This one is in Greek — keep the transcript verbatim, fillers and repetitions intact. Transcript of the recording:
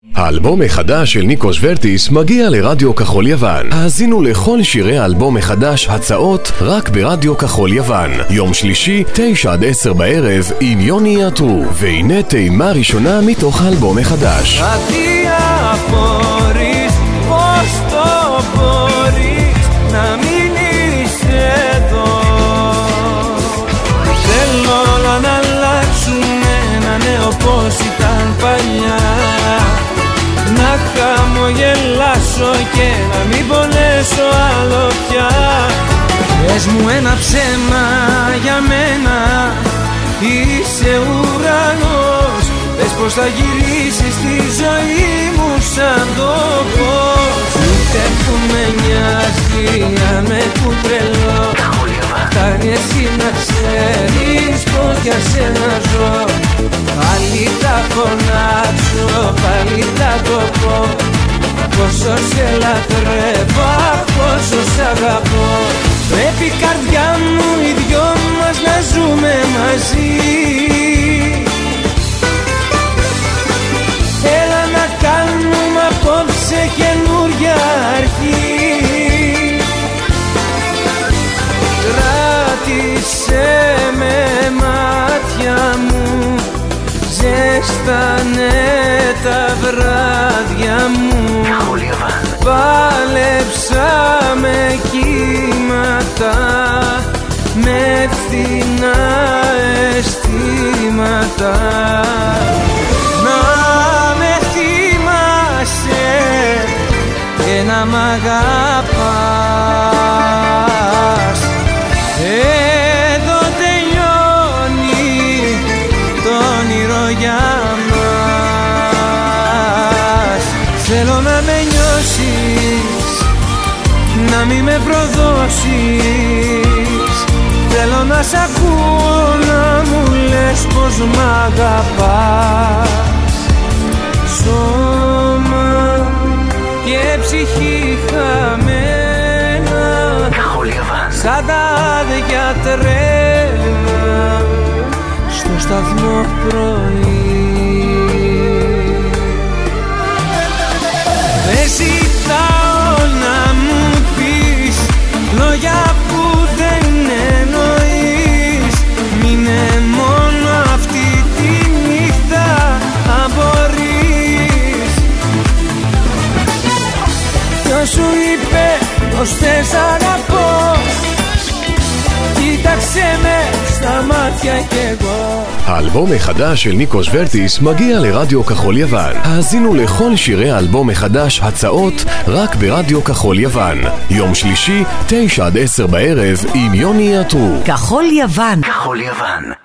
האלבום החדש של ניקו שוורטיס מגיע לרדיו כחול יוון. האזינו לכל שירי האלבום החדש הצעות רק ברדיו כחול יוון. יום שלישי, תשע עד עשר בערב עם יוני עטרו. והנה טעימה ראשונה מתוך האלבום החדש. να μείνεις εδώ. Θέλω να αλλάξουμε ένα νέο πως ήταν παλιά, να χαμογελάσω και να μην πονέσω άλλο πια. Πες μου ένα ψέμα για μένα, είσαι ουρανός. Πες πως θα γυρίσεις στη ζωή μου σαν το πώς. Ούτε που με νοιάζει αν με κουτρελώ, φτάνει εσύ να ξέρεις πως για σένα ζω. Πάλι θα φωνάξω, πάλι θα το πω, πόσο σε λατρεύω, πόσο σ' αγαπώ. Πρέπει καρδιά μου οι δυο μας να ζούμε μαζί. Έλα να κάνουμε απόψε καινούρια αρχή. Κράτησε με μάτια μου, ζέστανε τα βράδια μου. Πάλεψα με κύματα, με φθηνά αισθήματα. Και να μ' αγαπάς. Εδώ τελειώνει το όνειρο για μας. Θέλω να με νιώσεις, να μη με προδώσεις. Θέλω να σ' ακούω να μου λες πως μ' αγαπάς. Σώμα και ψυχή χαμένα, σαν τα άδεια τρένα στο σταθμό πρωί. Δεν ζητάω να μου πεις λόγια που δεν εννοείς. Μείνε μόνο αυτή τη νύχτα αν μπορείς. Ποιος σου είπε πως θες αγαπώ, κοίταξε με στα μάτια κι εγώ. האלבום החדש של ניקו שוורטיס מגיע לרדיו כחול יוון. האזינו לכל שירי האלבום החדש הצעות רק ברדיו כחול יוון. יום שלישי, תשע עד עשר בערב עם יוני עטרו. כחול יוון. כחול יוון.